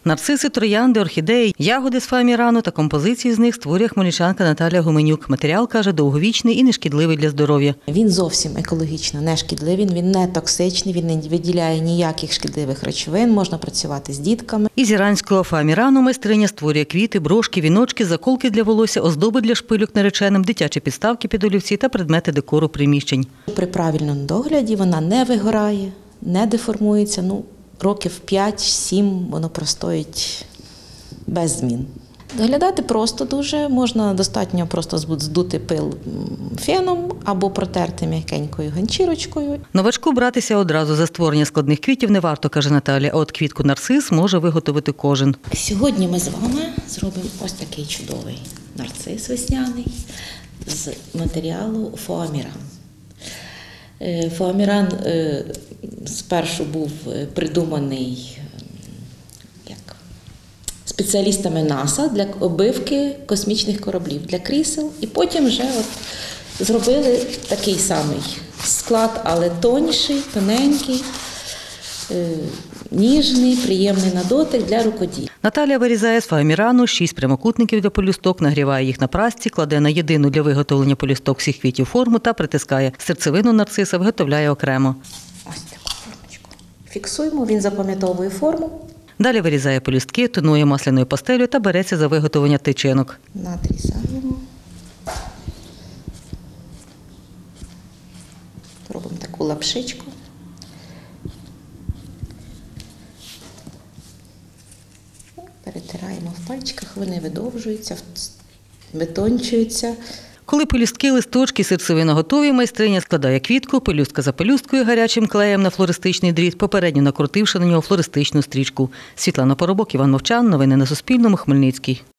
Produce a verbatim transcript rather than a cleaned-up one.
Нарциси, троянди, орхідеї, ягоди з фоамірану та композиції з них створює хмельничанка Наталія Гуменюк. Матеріал, каже, довговічний і нешкідливий для здоров'я. Він зовсім екологічно нешкідливий, він не токсичний, він не виділяє ніяких шкідливих речовин, можна працювати з дітками. Із іранського фоамірану майстриня створює квіти, брошки, віночки, заколки для волосся, оздоби для шпильок нареченим, дитячі підставки під олівці та предмети декору приміщень. При правильному догляді вона не вигорає, не деформується, ну, років п'ять-сім воно простоїть без змін. Доглядати просто дуже, можна достатньо просто здути пил феном або протерти м'якенькою ганчірочкою. Новачку братися одразу за створення складних квітів не варто, каже Наталя, а от квітку нарцис може виготовити кожен. Сьогодні ми з вами зробимо ось такий чудовий нарцис весняний з матеріалу фоаміран. Фоаміран спершу був придуманий як спеціалістами НАСА для оббивки космічних кораблів, для крісел. І потім вже от зробили такий самий склад, але тонший, тоненький, ніжний, приємний на дотик для рукоділля. Наталя вирізає з фоамірану шість прямокутників для пелюсток, нагріває їх на прасці, кладе на єдину для виготовлення пелюсток всіх квітів форму та притискає. Серцевину нарциса виготовляє окремо. Ось таку формочку. Фіксуємо, він запам'ятовує форму. Далі вирізає пелюстки, тонує масляною пастелью та береться за виготовлення тичинок. Надрізаємо. Робимо таку лапшичку. Перетираємо в пальчиках, вони видовжуються, витончуються. Коли пелюстки, листочки, серцевина готові, майстриня складає квітку, пелюстка за пелюсткою гарячим клеєм на флористичний дріт, попередньо накрутивши на нього флористичну стрічку. Світлана Поробок, Іван Мовчан. Новини на Суспільному. Хмельницький.